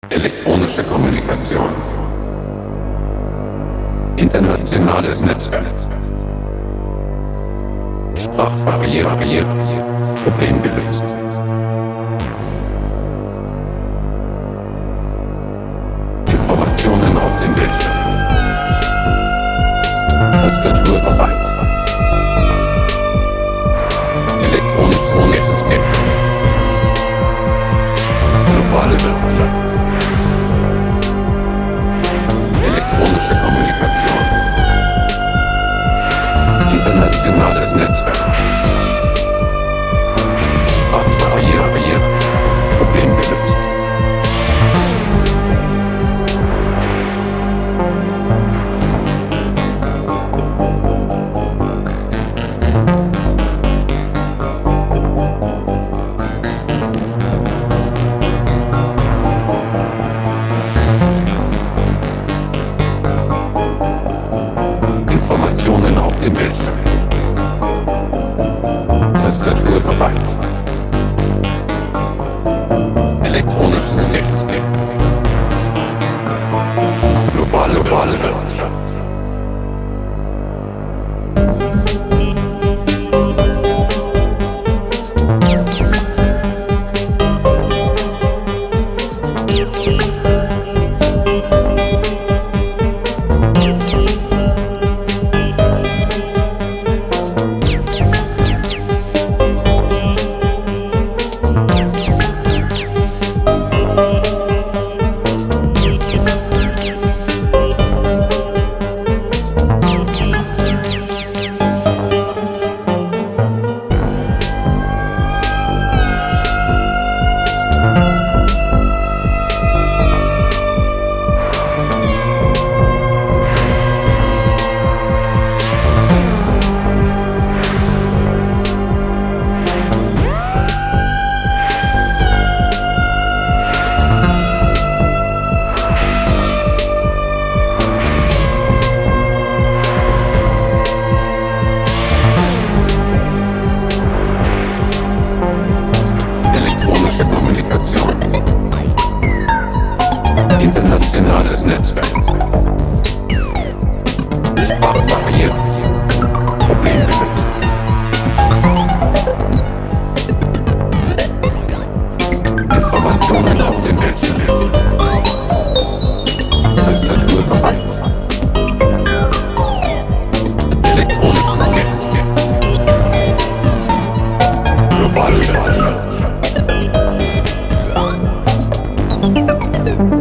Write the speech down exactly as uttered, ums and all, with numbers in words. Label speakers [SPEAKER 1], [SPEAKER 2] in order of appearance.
[SPEAKER 1] Elektronische Kommunikation. Internationales Netzwerk. Sprachbarriere, Barriere, Problem gelöst. Informationen auf dem Bildschirm. Tastatur bereit. Elektronisches Geld. Globale Wirtschaft. Elektronische Kommunikation. Internationales Netzwerk. Sprachbarriere, Barriere, Problem gelöst. Informationen auf dem Bildschirm. Tastatur bereit. Elektronisches Licht. Globale, globale Wirtschaft. Elektronische Kommunikation. Internationales Netzwerk. Sprachbarriere. Problem gelöst. Informationen auf dem Bildschirm. Tastatur bereit. Elektronisches Geld. Globale Wirtschaft.